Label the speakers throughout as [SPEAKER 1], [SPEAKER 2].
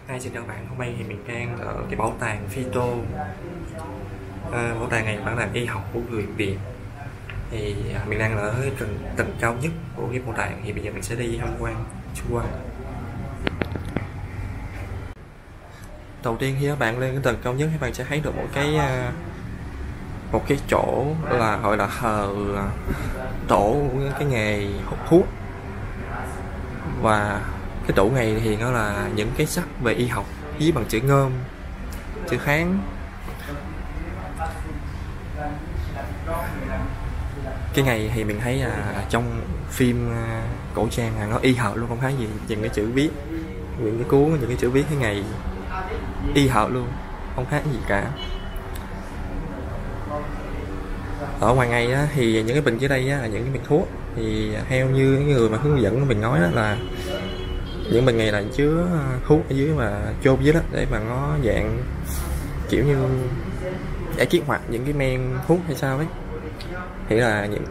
[SPEAKER 1] Hi, xin chào bạn. Hôm nay thì mình đang ở cái bảo tàng Phyto. Bảo tàng này bảo tàng y học của người Việt. Thì mình đang ở tầng cao nhất của cái bảo tàng. Thì bây giờ mình sẽ đi tham quan xung quanh. Đầu tiên khi các bạn lên cái tầng cao nhất, các bạn sẽ thấy được một cái chỗ là gọi là thờ tổ của cái nghề hút thuốc. Và cái tủ này thì nó là những cái sách về y học viết bằng chữ Ngơm, chữ Hán. Cái này thì mình thấy là trong phim cổ trang là nó y hệt luôn, không thấy gì. Những cái chữ viết, những cái cuốn, những cái chữ viết cái ngày y hệt luôn, không khác gì cả. Ở ngoài ngày á, thì những cái bình dưới đây á, là những cái bình thuốc. Thì theo như cái người mà hướng dẫn của mình nói á, là những bình này là chứa thuốc ở dưới mà chôn dưới đó, để mà nó dạng kiểu như để kích hoạt những cái men thuốc hay sao ấy. Thì là những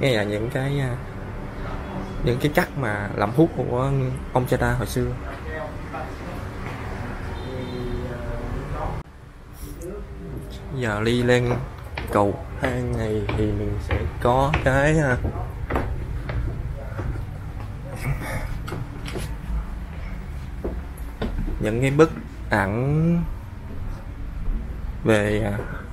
[SPEAKER 1] cái cách mà làm thuốc của ông cha ta hồi xưa. Giờ đi lên cầu thang này thì mình sẽ có những cái bức ảnh về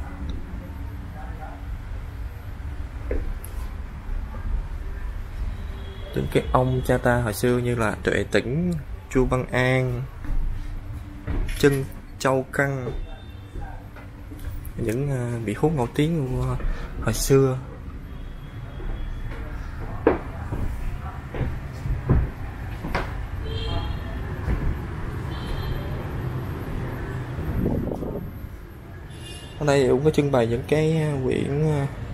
[SPEAKER 1] những cái ông cha ta hồi xưa, như là Tuệ Tĩnh, Chu Văn An, Trân Châu Căng, những vị thuốc nổi tiếng của hồi xưa. Ở đây cũng có trưng bày những cái quyển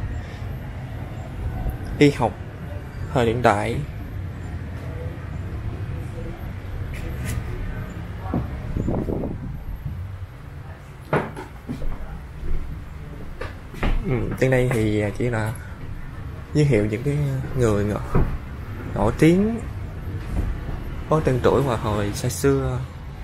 [SPEAKER 1] y học thời hiện đại. Trên đây thì chỉ là giới thiệu những cái người nổi tiếng, có tên tuổi vào hồi xa xưa.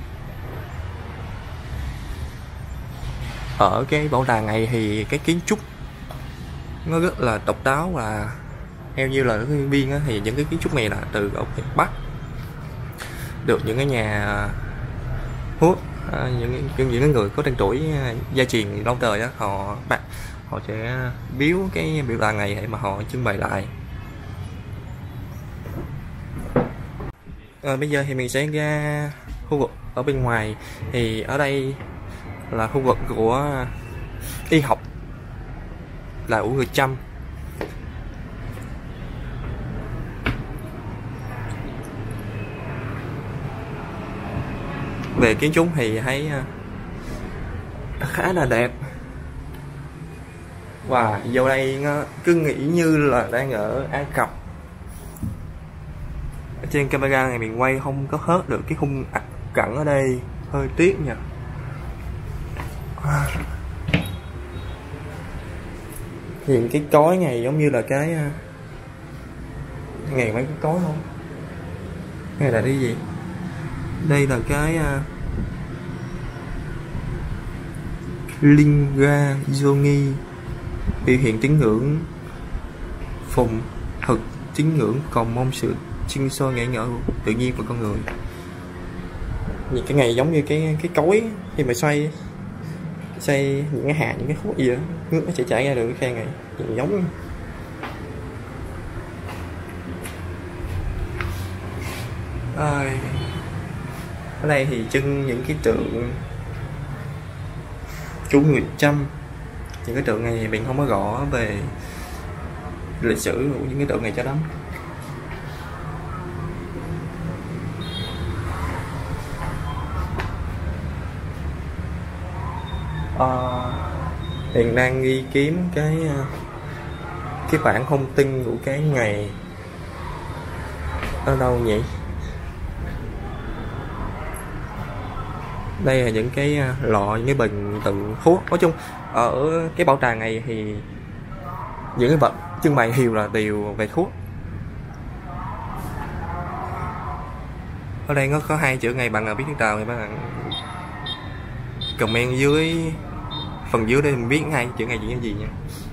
[SPEAKER 1] Ở cái bảo tàng này thì cái kiến trúc nó rất là độc đáo, và theo như là nhân viên á, thì những cái kiến trúc này là từ ở miền Bắc, được những cái nhà hút những cái người có tên tuổi gia truyền lâu đời á, họ sẽ biếu cái biểu tàng này để mà họ trưng bày lại. Bây giờ thì mình sẽ ra khu vực ở bên ngoài. Thì ở đây là khu vực của y học, là của người Chăm. Về kiến trúc thì thấy khá là đẹp, và vô đây nó cứ nghĩ như là đang ở Ai Cập. Ở trên camera này mình quay không có hết được cái khung cảnh ở đây, hơi tiếc nha. Nhìn cái cối này giống như là cái ngày mấy cái cối không? Hay là cái gì? Đây là cái Linga Yoni, biểu hiện tín ngưỡng phụng thực, tín ngưỡng cầu mong sự sinh sôi ngảy ngỡ tự nhiên của con người. Nhìn cái này giống như cái cối khi mà xoay những cái hạt, những cái khúc gì đó, nước nó sẽ chảy ra được cái khe này, nhìn giống. Ở đây thì trưng những cái tượng của người Chăm. Những cái tượng này thì mình không có rõ về lịch sử của những cái tượng này cho lắm. Hiện đang ghi kiếm cái bản thông tin của cái ngày ở đâu nhỉ? Đây là những cái lọ, những cái bình tự thuốc. Nói chung ở cái bảo tàng này thì những cái vật trưng bày đều về thuốc. Ở đây nó có hai chữ ngày bằng là biết tiếng Tàu thì các bạn comment dưới phần dưới để mình biết ngay chữ này chữ gì nha.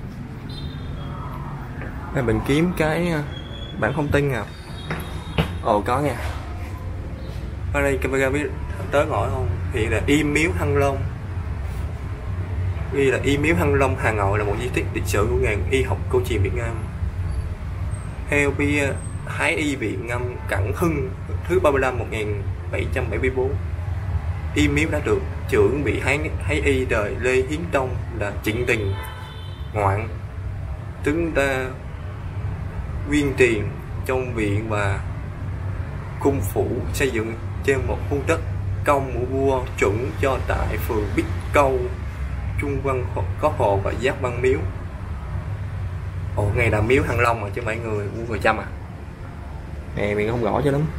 [SPEAKER 1] Đây mình kiếm cái bảng thông tin nào. Ồ có nha. Ở đây camera biết tới gọi không? Hiện là Y Miếu Thăng Long. Ghi là Y Miếu Thăng Long Hà Nội là một di tích lịch sử của ngành y học cổ truyền Việt Nam. Theo bia Thái y viện Ngâm Cẩn Hưng thứ 35 1774. Y Miếu đã được trưởng bị Thái y đời Lê Hiến Tông là Trịnh Tình Ngoạn tướng ta viên tiền trong viện và cung phủ xây dựng trên một khu đất công của vua chuẩn cho tại phường Bích Câu, Trung Văn có hồ và giáp Văn Miếu. Ồ, ngày là Miếu Thăng Long mà chứ mấy người Chăm à. Nè mình không rõ cho lắm.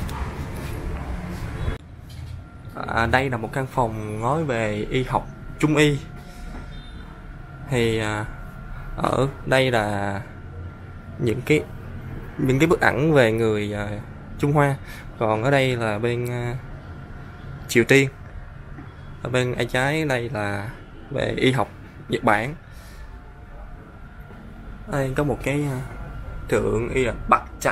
[SPEAKER 1] Đây là một căn phòng nói về y học Trung y. Thì ở đây là những cái bức ảnh về người Trung Hoa. Còn ở đây là bên Triều Tiên. Ở bên tay trái đây là về y học Nhật Bản. Đây có một cái tượng y là Bạch Chặt.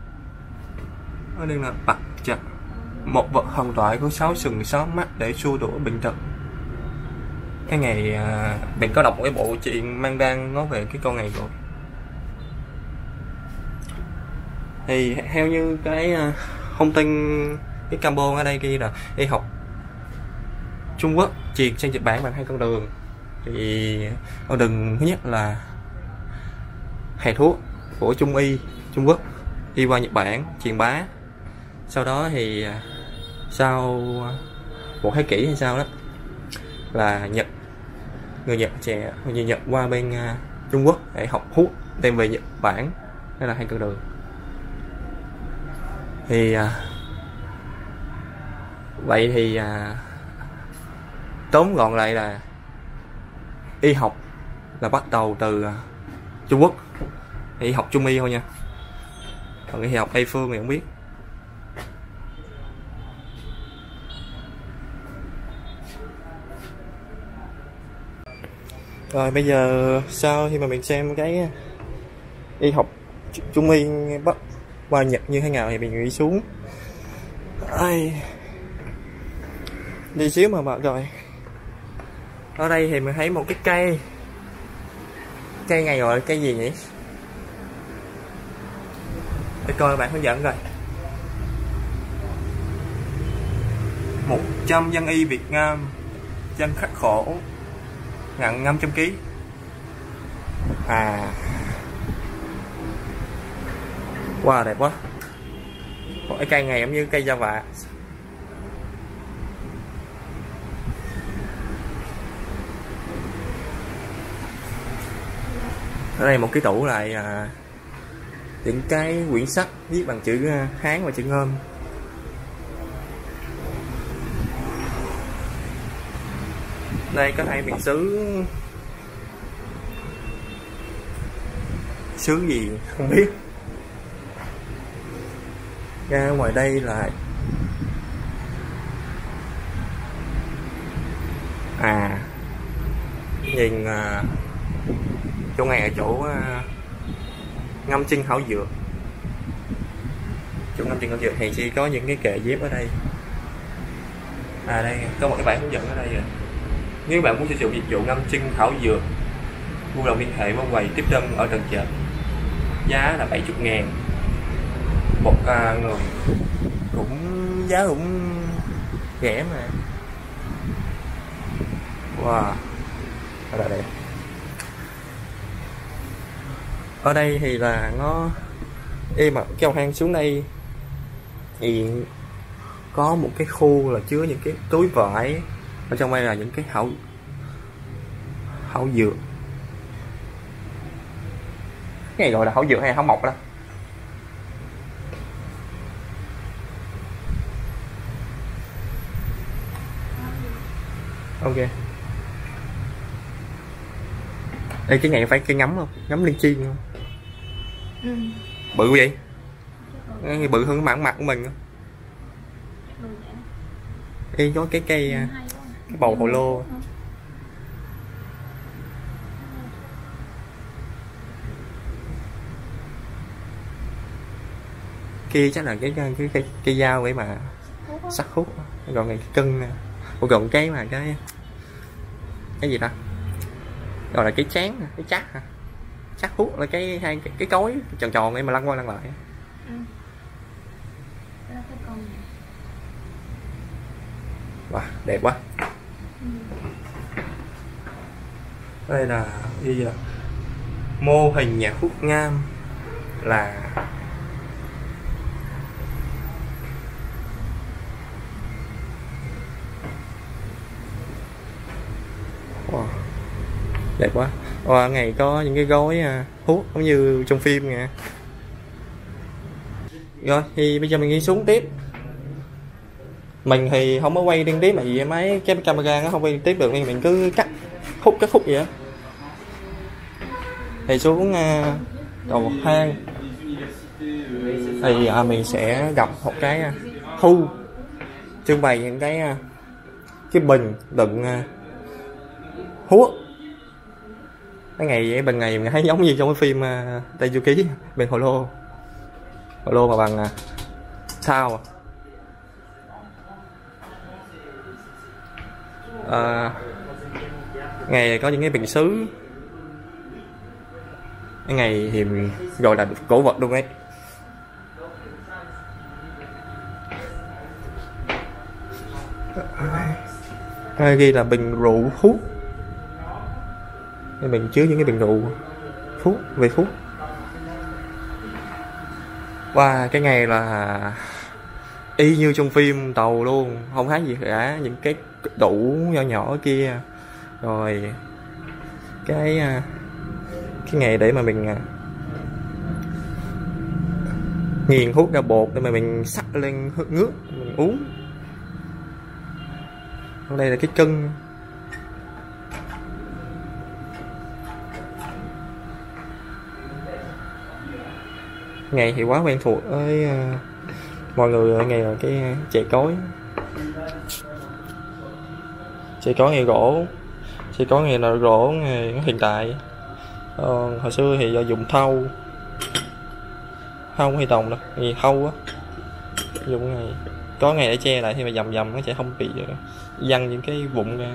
[SPEAKER 1] Ở đây là Bạch Chặt, một vật thần thoại có 6 sừng 6 mắt để xua đuổi bệnh tật. Cái ngày mình có đọc một cái bộ truyện mang đan nói về cái con này rồi. Thì theo như cái thông tin cái combo ở đây ghi là y học Trung Quốc truyền sang Nhật Bản bằng 2 con đường. Thì con đường thứ nhất là thầy thuốc của Trung y Trung Quốc đi qua Nhật Bản truyền bá. Sau đó thì sau một thế kỷ hay sao đó là người Nhật qua bên Trung Quốc để học thuốc đem về Nhật Bản. Đây là 2 con đường. Thì vậy thì tóm gọn lại là y học là bắt đầu từ Trung Quốc, y học Trung y thôi nha. Còn y học Tây phương thì không biết. Rồi bây giờ sau khi mà mình xem cái y học Trung y bắt qua Nhật như thế nào thì mình nghĩ xuống. Đi xíu mà mệt rồi. Ở đây thì mình thấy một cái cây này gọi là cây gì nhỉ? Để coi bạn hướng dẫn rồi. 100 dân y Việt Nam dân khắc khổ nặng 500 kg. Wow, đẹp quá. Cái cây này giống như cây da vạ. Ở đây một cái tủ lại những cái quyển sách viết bằng chữ Hán và chữ Ngơm. Đây có hai miền xứ gì không biết. Ra ngoài đây là nhìn chỗ này ở chỗ ngâm chân thảo dược. Chỗ ngâm chân thảo dược thì chỉ có những cái kệ dép ở đây. Đây có một cái bảng hướng dẫn ở đây rồi. Nếu bạn muốn sử dụng dịch vụ ngâm chân thảo dược, vui lòng liên hệ với quầy tiếp tân ở tầng trệt. Giá là 70.000 một người, giá cũng rẻ mà. Wow, rất là đẹp. Ở đây thì là nó mà cái cầu thang xuống đây thì có một cái khu là chứa những cái túi vải. Ở trong đây là những cái thảo dược. Cái này gọi là thảo dược hay thảo mộc đó. Ok. Ê, cái này phải cây ngắm không? Ngắm liên chi không? Bự vậy? Bự hơn cái mặt của mình không? Ê, có cái cái bầu hồ lô. Kia chắc là cái dao để mà sắc hút, còn này cái cân nè, còn cái mà cái gì ta, gọi là cái chán, cái chắc hả, chắc hút là cái cối tròn tròn để mà lăn qua lăn lại. Wow, đẹp quá. Đây là gì vậy? Mô hình nhạc hút ngam là wow, đẹp quá. Wow, ngày có những cái gói hút giống như trong phim nè. Rồi thì bây giờ mình đi xuống tiếp. Mình thì không có quay liên tiếp, vì mấy cái camera nó không quay liên tiếp được nên mình cứ cắt khúc vậy đó. Thì xuống cầu thang thì mình sẽ gặp một cái khu trưng bày những cái bình đựng hút. Cái ngày bình này mình thấy giống như trong cái phim Tây Du Ký, bình hồ lô mà bằng sao. Ngày có những cái bình sứ, cái ngày thì mình gọi là cổ vật luôn ấy. Đây ghi là bình rượu hút, cái bình chứa những cái bình rượu hút về hút. Và cái ngày là y như trong phim tàu luôn, không khác gì cả, những cái tủ nhỏ nhỏ kia. Rồi cái ngày để mà mình nghiền hút ra bột để mà mình sắc lên nước mình uống. Ở đây là cái cân. Ngày thì quá quen thuộc với mọi người ở ngày là cái chè cối. Chè cối nghề gỗ, chè cối nghề là gỗ nghề hiện tại. Hồi xưa thì do dùng thau hay tòng đâu, nghề thau á, dùng ngày có ngày để che lại thì mà dầm nó sẽ không bị văng những cái vụn ra.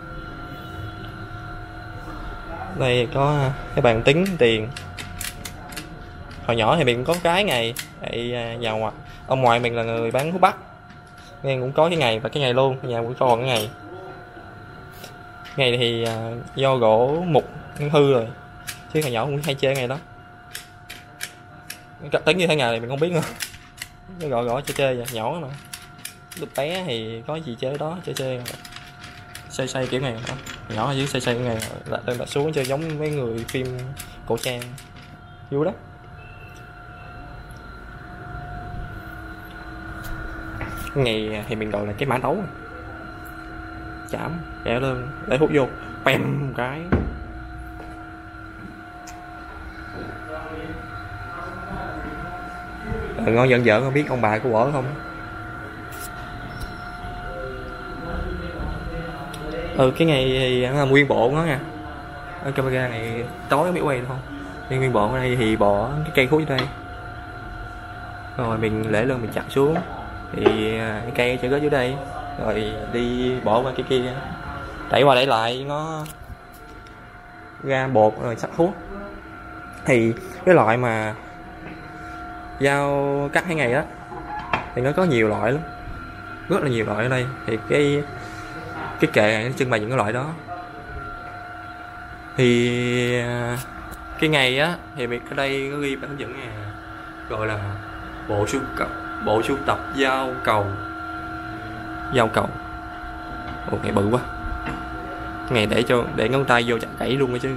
[SPEAKER 1] Đây có cái bàn tính tiền. Hồi nhỏ thì mình cũng có cái ngày nhà ngoại, ông ngoại mình là người bán thuốc bắc nên cũng có cái ngày và cái ngày luôn, nhà cũng còn cái ngày. Ngày thì do gỗ mục hư rồi, chứ hồi nhỏ cũng hay chơi ngày đó. Tính như thế ngày này mình không biết nữa, cái gõ chơi vậy, nhỏ mà lúc bé thì có gì chơi đó, chơi xây kiểu này đó. Nhỏ ở dưới xây cái này là xuống chơi giống mấy người phim cổ trang vui đó. Ngày thì mình gọi là cái mã đấu, chạm kẻ lên để hút vô pem một cái. Ngon giận không biết ông bà của vợ không. Cái ngày thì là nguyên bộ đó nha. Ở camera này tối không biết quay được không. Nhưng nguyên bộ ở đây thì bỏ cái cây hút ở đây, rồi mình để lên mình chặt xuống thì cái cây sẽ rớt dưới đây, rồi đi bỏ qua cái kia, đẩy qua đẩy lại nó ra bột rồi sắc hút. Thì cái loại mà dao cắt cái ngày đó thì nó có nhiều loại lắm, rất là nhiều loại ở đây. Thì cái kệ này nó trưng bày những cái loại đó. Thì cái ngày á thì ở đây có ghi bản hướng dẫn nè, gọi là bộ sưu tập dao cầu. Ngày bự quá, ngày để ngón tay vô chặt gãy luôn rồi chứ.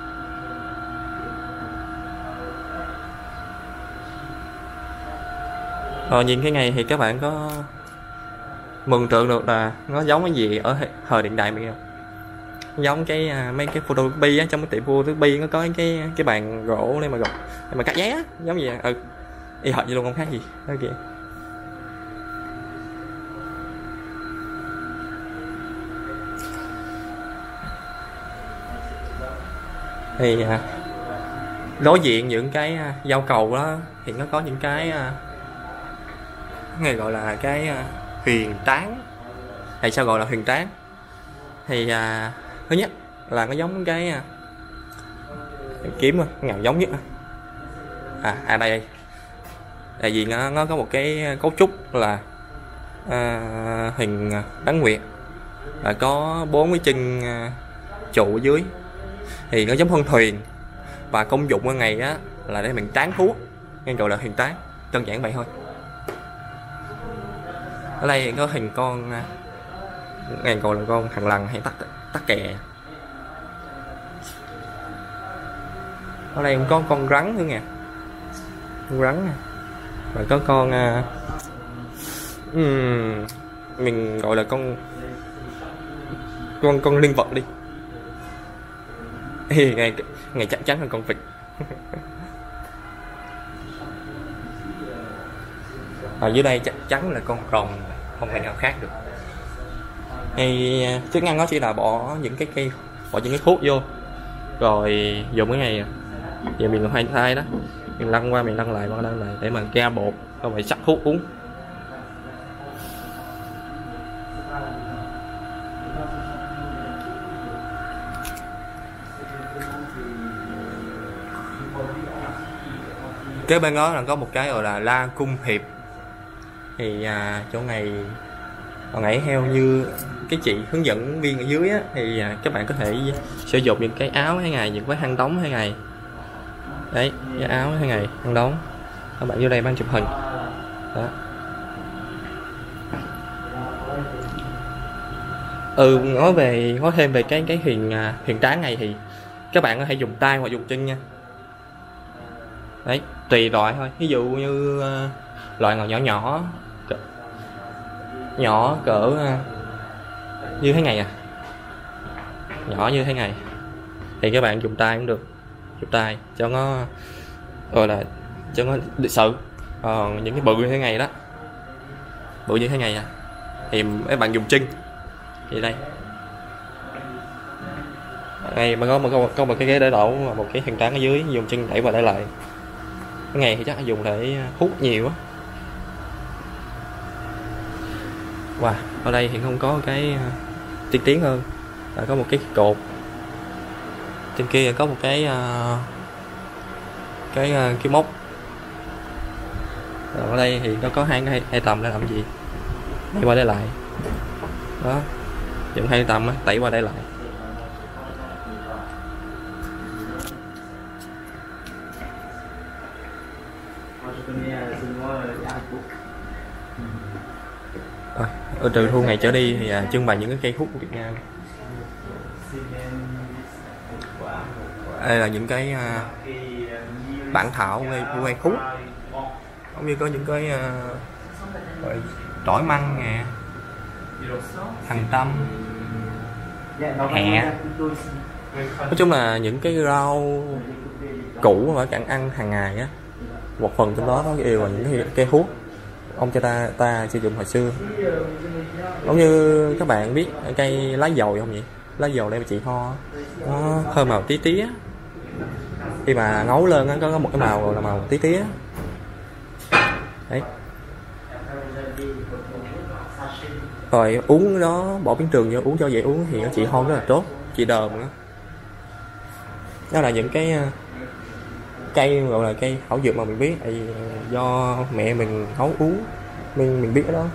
[SPEAKER 1] Nhìn cái ngày thì các bạn có mường tượng được là nó giống cái gì ở thời hiện đại mình không? Giống cái mấy cái photocopy á, trong cái tiệm photocopy nó có cái bàn gỗ để mà cắt giấy á, giống vậy. Y hệt vậy luôn, không khác gì đó kìa. Thì đối diện những cái giao cầu đó thì nó có những cái này gọi là cái huyền tán. Tại sao gọi là huyền tán? Thì thứ nhất là nó giống cái kiếm ngào giống nhất. Đây tại vì nó có một cái cấu trúc là hình bán nguyệt, và có 4 cái chân trụ ở dưới, thì nó giống hơn thuyền, và công dụng của ngày á là để mình tán thuốc, nên gọi là huyền tán, đơn giản vậy thôi. Ở đây có hình con này gọi là con thằn lằn hay tắc kè. Ở đây cũng có con rắn nữa nè, con rắn nè, và có con mình gọi là con linh vật đi. Ngày chắc chắn là con vịt. Ở dưới đây chắc chắn là con rồng, không thể nào khác được. Thì chức năng nó chỉ là bỏ những cái thuốc vô, rồi dùng cái này giờ mình hay thay đó, mình lăn qua mình lăn lại để mà ra bột, không phải sắc thuốc uống. Kế bên đó là có một cái gọi là La Cung Hiệp. Thì chỗ này hồi nãy theo như cái chị hướng dẫn viên ở dưới á, thì các bạn có thể sử dụng những cái áo thế này, những cái khăn đóng thế này. Đấy, cái áo thế này, khăn đóng. Các bạn vô đây mang chụp hình. Đó. Nói thêm về cái huyền tán này thì các bạn có thể dùng tay hoặc dùng chân nha. Đấy, tùy loại thôi. Ví dụ như loại nào nhỏ cỡ như thế này nhỏ như thế này thì các bạn dùng tay cũng được, dùng tay cho nó gọi là cho nó lịch sự. Những cái bự như thế này đó, bự như thế này thì các bạn dùng chân. Thì đây mà có một cái ghế để đổ và một cái huyền tán ở dưới, dùng chân đẩy qua đẩy lại. Cái này thì chắc là dùng để hút nhiều á. Wow, ở đây thì không có cái tiên tiến hơn, là có một cái cột, trên kia có một cái móc. Rồi ở đây thì nó có hai tầm để làm gì, đẩy qua đẩy lại đó, dùng hai tầm đẩy qua đẩy lại. Ở từ thu ngày trở đi thì trưng bày những cái cây hút của Việt Nam. Đây là những cái bản thảo về cây hút, cũng như có những cái tỏi măng nè, thằng tâm, hẹ. Nói chung là những cái rau củ mà bạn ăn hàng ngày á, một phần trong đó nó đều là những cây hút ông cha ta sử dụng hồi xưa. Giống như các bạn biết cây lá dồi không vậy? Lá dồi đây mà chị ho, nó hơi màu tí tía, khi mà nấu lên nó có một cái màu là màu tí tía đấy. Rồi uống đó, bỏ miếng trường vô uống cho dễ uống thì nó trị ho rất là tốt, trị đờm nữa. Đó là những cái cây gọi là cây thảo dược mà mình biết, do mẹ mình nấu uống mình biết đó.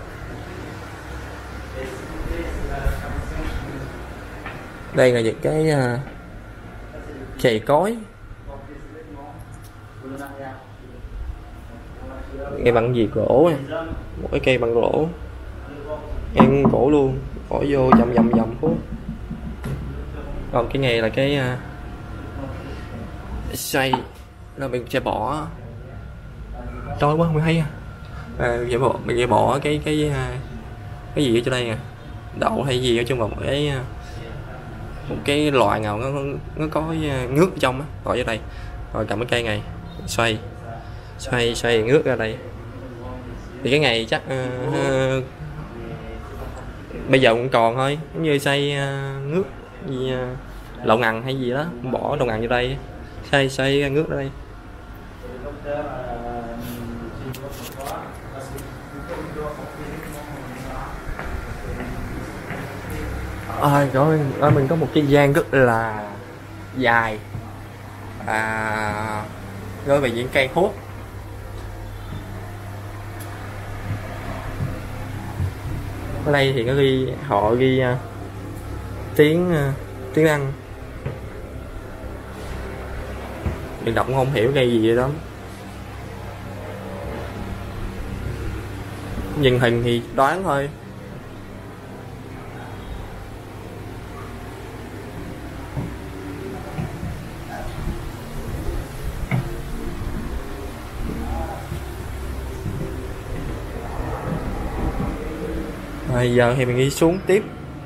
[SPEAKER 1] Đây là những cái chày cối, cây bằng gì gỗ, một cái cây bằng gỗ ăn gỗ luôn, bỏ vô dầm hút. Còn cái này là cái xoay, là mình sẽ bỏ trôi quá mới thấy mình sẽ bỏ cái gì ở chỗ đây nè, đậu hay gì ở trong một cái loại nào nó có nước ở trong á, bỏ vô đây, rồi cầm cái cây này xoay nước ra đây. Thì cái này chắc bây giờ cũng còn thôi, giống như xay nước gì lẩu ngằn hay gì đó, bỏ đầu ngằn vô đây, xay nước ra đây. Rồi mình có một cái gian rất là dài rồi về những cây hút. Ở đây thì họ ghi tiếng Anh, mình đọc cũng không hiểu cây gì vậy đó. Nhìn hình thì đoán thôi. Rồi giờ thì mình đi xuống tiếp,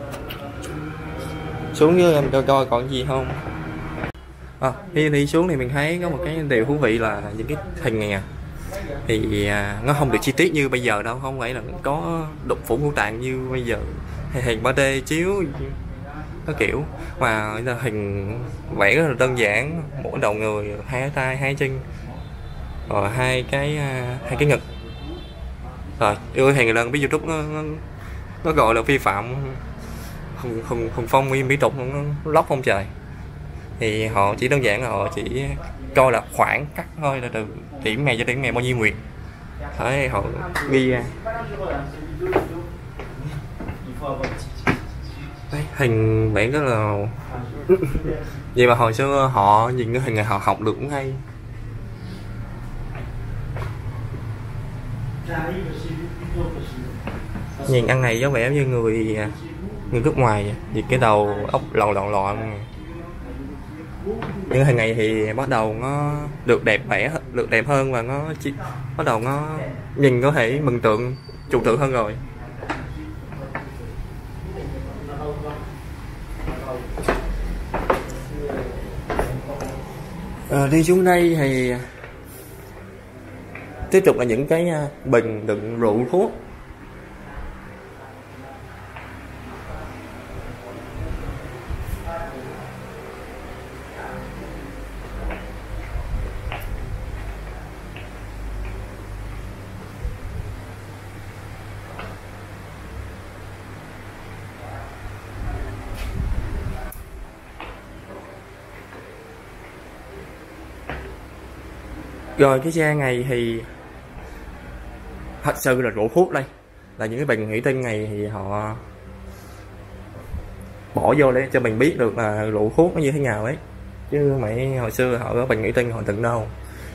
[SPEAKER 1] xuống với em coi còn gì không. Khi đi xuống thì mình thấy có một cái điều thú vị là những cái hình này thì nó không được chi tiết như bây giờ đâu, không phải là có đục phủ ngũ tạng như bây giờ hay hình 3D chiếu có kiểu, mà là hình vẽ rất là đơn giản, mỗi đầu người, hai tay, hai chân, rồi hai cái ngực. Rồi yêu hình lần biết YouTube nó gọi là vi phạm hùng phong mỹ tục, nó lóc không trời. Thì họ chỉ đơn giản là họ chỉ coi là khoảng cắt thôi, là từ điểm này cho điểm này bao nhiêu nguyệt, đấy họ ghi ra. Đấy, hình vẽ rất là vậy mà hồi xưa họ nhìn cái hình này họ học được cũng hay. Nhìn ăn này giống vẻ như người nước ngoài, vì cái đầu ốc lòn. Những hình này thì bắt đầu nó được đẹp hơn, và nó bắt đầu nó nhìn có thể mừng tượng, trừu tượng hơn rồi. Đi xuống đây thì tiếp tục là những cái bình đựng rượu thuốc. Rồi cái gian này thì thật sự là rượu thuốc. Đây là những cái bình thủy tinh này thì họ bỏ vô để cho mình biết được là rượu thuốc nó như thế nào ấy, chứ mày hồi xưa họ có bình thủy tinh họ từng đâu.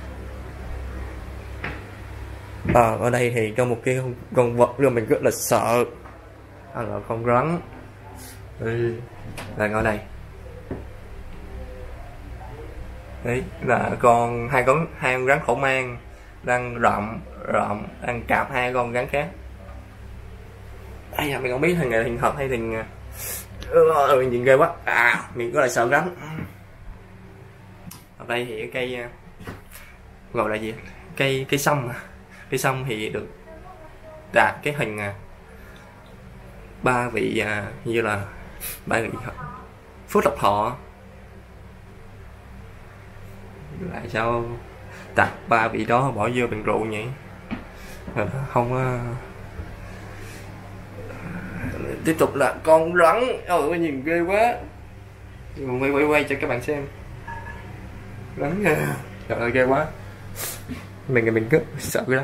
[SPEAKER 1] Ở đây thì trong một cái con vật rồi mình rất là sợ, đó là con rắn. Là ở đây đấy, là hai con rắn khổ mang đang rậm đang cạp hai con rắn khác. Mình không biết hình này hình thật hay hình nhìn ghê quá, mình có lại sợ rắn. Ở đây thì cái cây gọi là gì, cây sâm. Cây sâm thì được đạt cái hình ba vị như là ba vị phước lộc thọ. Tại sao đặt ba vị đó bỏ vô bình rượu nhỉ? Không tiếp tục là con rắn. Nhìn ghê quá, quay cho các bạn xem. Rắn trời ơi ghê quá, mình rất sợ rắn.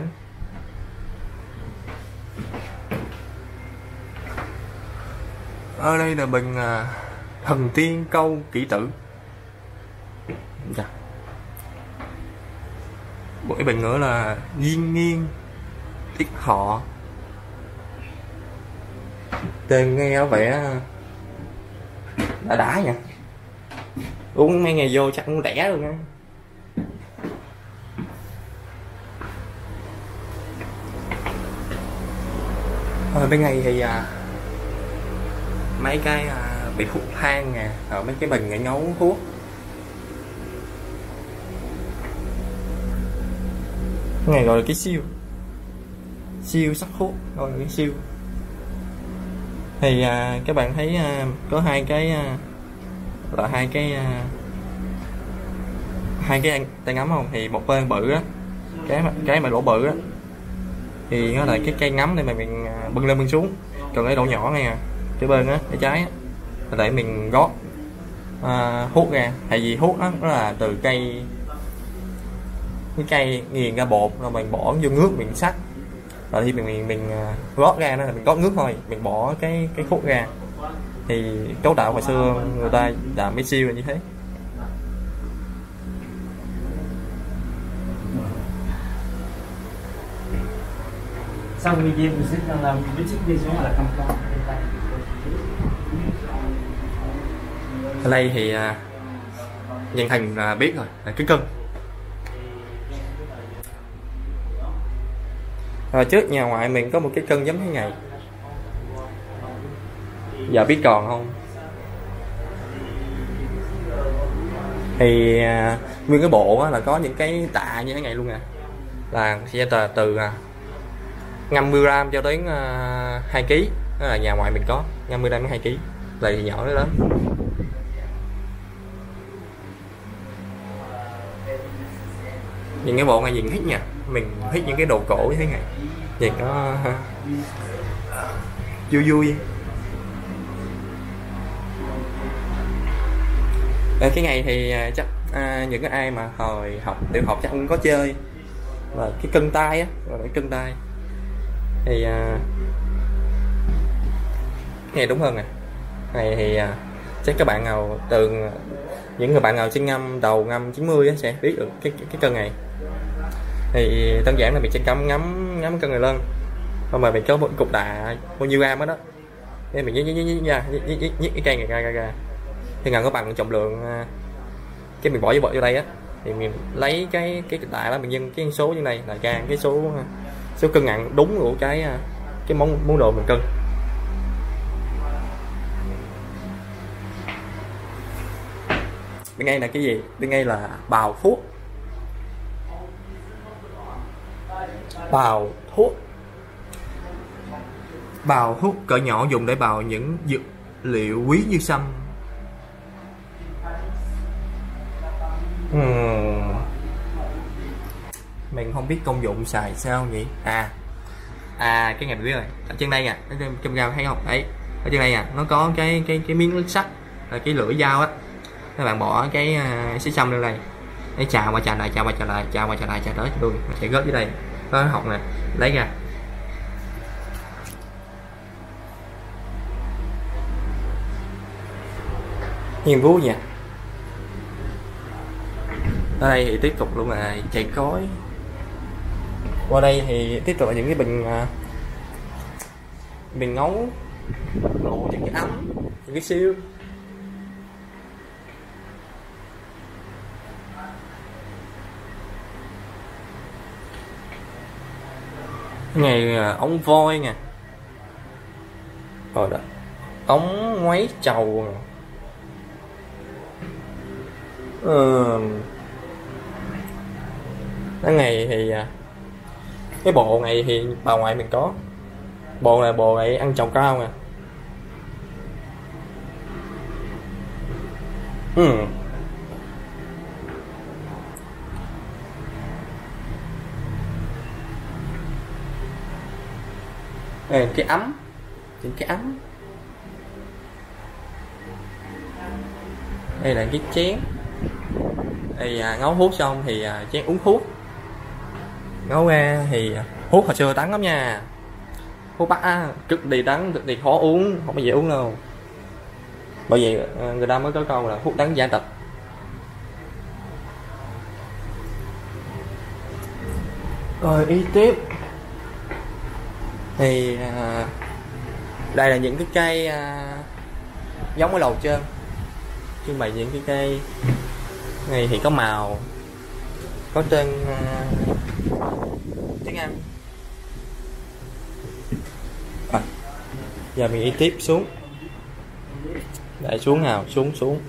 [SPEAKER 1] Ở đây là bình thần tiên câu kỹ tử. Mỗi bình nữa là Diên Niên Tiết Họ. Tên nghe có vẻ đã nha, uống mấy ngày vô chắc cũng rẻ luôn á. Bên này thì mấy cái bị hút than ở mấy cái bình nấu thuốc. Cái này gọi là cái siêu sắc thuốc, gọi là cái siêu. Thì các bạn thấy có hai cái là hai cái tay ngắm không, thì một bên bự á, cái mà lỗ bự á thì nó là cái cây ngắm để mà mình bưng lên bưng xuống, còn cái lỗ nhỏ này à, cái bên á, cái trái á, là để mình gót hút ra. Tại vì hút nó là từ cái cây nghiền ra bột rồi mình bỏ vô nước mình sắc, rồi khi mình gót ra đó là mình gót nước thôi, mình bỏ cái hút ra. Thì cấu tạo hồi xưa người ta làm mấy siêu là như thế.
[SPEAKER 2] Sau video mình sẽ làm mình sẽ đi xuống là không có.
[SPEAKER 1] Ở đây thì nhìn hình biết rồi, là cái cân. Rồi trước nhà ngoại mình có một cái cân giống thế này, giờ biết còn không? Thì nguyên cái bộ á, là có những cái tạ như thế này luôn nè, là sẽ từ 50g cho đến 2 kg. Đó là nhà ngoại mình có 50g đến 2 kg, lại thì nhỏ đến lớn. Nhìn cái bộ này nhìn thích nha, mình thích những cái đồ cổ như thế này, nhìn nó vui vui. Cái này thì chắc những cái ai mà hồi học tiểu học chắc cũng có chơi, là cái cân tay á, gọi là cái cân tay. Thì cái này đúng hơn nè. Này thì chắc các bạn nào những người bạn nào sinh năm đầu năm 90 á, sẽ biết được cái cân này. Thì đơn giản là mình sẽ ngắm cân này lên, xong rồi mình có một cục đà bao nhiêu gram đó, nên mình nhích cái cây này ra thì ngần có bằng trọng lượng, cái mình bỏ vô đây á, thì mình lấy cái đà đó, mình nhân cái số như này là ra cái số cân nặng đúng của cái món đồ mình cân. Bên ngay là cái gì? Bên ngay là bào thuốc. Bào thuốc cỡ nhỏ dùng để bào những dược liệu quý như sâm. Mình không biết công dụng xài sao nhỉ? Cái này mình biết rồi. Ở trên đây nè, ở trong gao thấy không? Đấy, ở trên đây nè, nó có cái miếng sắt, là cái lưỡi dao á. Các bạn bỏ cái xí xăm lên đây, để chà qua chà lại chà tới luôn, mình sẽ gớt dưới đây, có học nè, lấy ra. Nghiên cứu nha. Ở đây thì tiếp tục luôn là chạy khói. Qua đây thì tiếp tục là những cái bình ngấu, lộ những cái ấm, những cái siêu. Cái này ống voi nè, rồi đó, ống ngoáy trầu. Cái này thì cái bộ này thì bà ngoại mình có, bộ này ăn trầu cao nè. Cái ấm, những cái ấm. Đây là cái chén. Đây ngấu hút xong thì chén uống thuốc. Ngấu ra thì hút hồi xưa đắng lắm nha, hút bắc cực kỳ đắng, cực kỳ khó uống, không bao giờ uống đâu. Bởi vậy người ta mới có câu là hút đắng giả tật. Rồi đi tiếp thì đây là những cái cây giống ở lầu trên, trưng bày những cái cây này thì có màu, có tên tiếng Anh. Giờ mình đi tiếp xuống, để xuống nào, xuống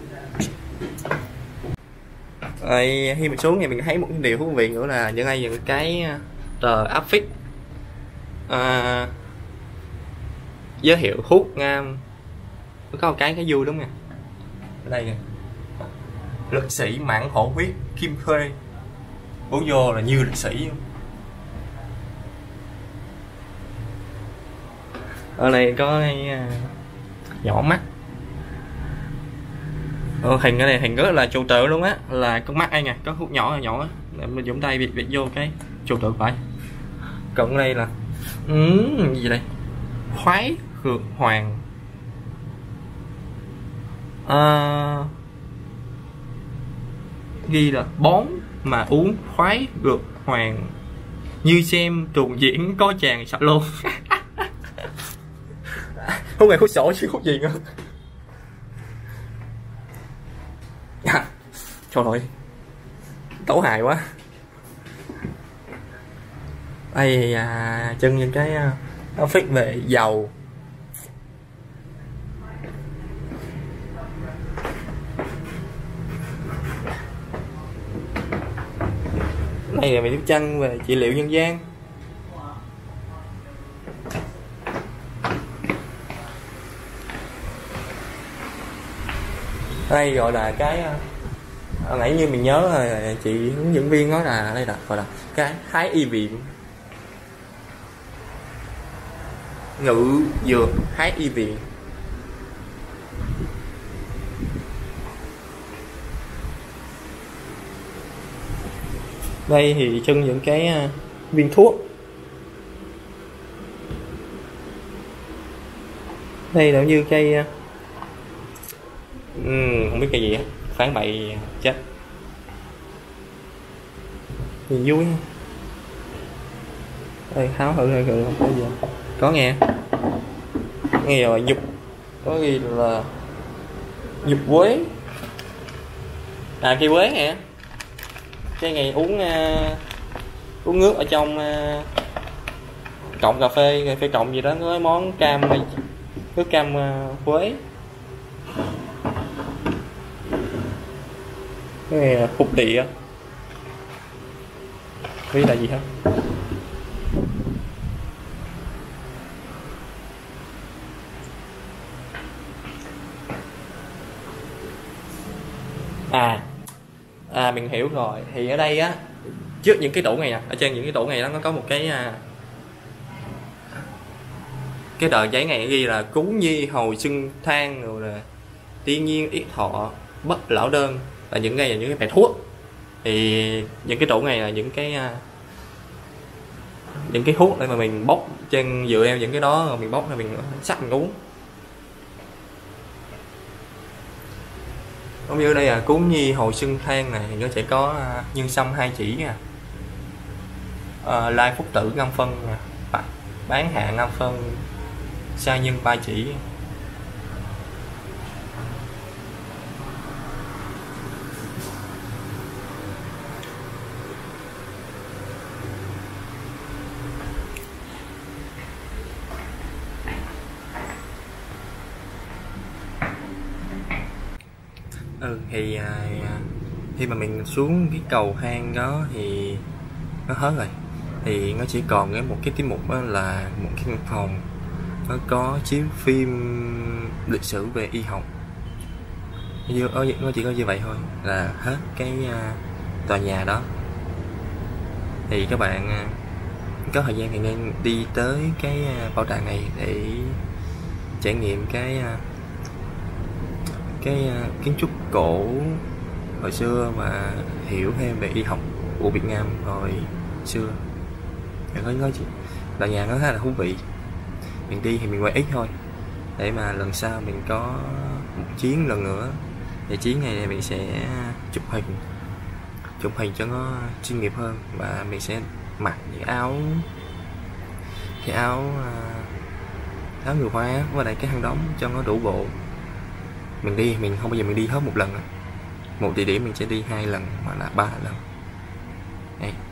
[SPEAKER 1] rồi. Khi mình xuống thì mình thấy một cái điều thú vị nữa là những những cái tờ áp phích giới thiệu hút có một cái vui đúng nè. Đây nè, lực sĩ mãn hổ huyết Kim Khuê, bố vô là như lực sĩ. Ở đây có cái nhỏ mắt. Hình cái này hình rất là trừu tượng luôn á, là con mắt đây nè, có hút nhỏ nhỏ để mình dùng tay bịt vô cái trừu tượng phải. Còn đây là gì đây, khoái Phượng Hoàng, ghi là bón mà uống khoái Phượng Hoàng, như xem trùng diễn có chàng sập luôn. Không phải hút sổ chứ hút gì nữa. Trời ơi, tấu hài quá. Đây chân những cái outfit về dầu. Đây là mấy chân về trị liệu dân gian. Đây gọi là cái nãy như mình nhớ là chị hướng dẫn viên nói là đây là gọi là cái Thái Y viện, ngự dược Thái Y viện. Đây thì trưng những cái viên thuốc. Đây là như cây không biết cây gì á, phán bậy chết. Nhìn vui. Đây tháo thử không có gì không? Có nghe rồi, dục có gì là dục quế, cây quế nè, cái này uống nước ở trong cọng cà phê cộng gì đó, có món cam nước cam quế. Cái này là phục địa, biết là gì hết. Mình hiểu rồi. Thì ở đây á, trước những cái tủ này nè, ở trên những cái tủ này nó có một cái tờ giấy này ghi là cứu nhi hồi xuân thang, rồi là tiên nhiên yết thọ bất lão đơn, là những cái bài thuốc. Thì những cái tủ này là những cái thuốc để mà mình bóc trên dựa em những cái đó, rồi mình bóc rồi mình sắc mình uống. Giống như đây là cúng nhi hồi xuân thang này, nó sẽ có nhân sâm 2 chỉ nè, lai phúc tử 5 phân nè, bán hạ 5 phân, sa nhân 3 chỉ. Thì khi mà mình xuống cái cầu thang đó thì nó hết rồi, thì nó chỉ còn một cái tiết mục đó là một cái căn phòng nó có chiếu phim lịch sử về y học. Nó chỉ có như vậy thôi là hết cái tòa nhà đó. Thì các bạn có thời gian thì nên đi tới cái bảo tàng này để trải nghiệm cái kiến trúc cổ hồi xưa và hiểu thêm về y học của Việt Nam hồi xưa. Có chị, tòa nhà nó khá là thú vị. Mình đi thì mình quay ít thôi, để mà lần sau mình có một chuyến lần nữa thì chuyến này mình sẽ chụp hình cho nó chuyên nghiệp hơn, và mình sẽ mặc những áo người Hoa với lại cái khăn đóng cho nó đủ bộ. Mình đi mình không bao giờ mình đi hết một lần, một địa điểm mình sẽ đi 2 lần hoặc là 3 lần. Đây.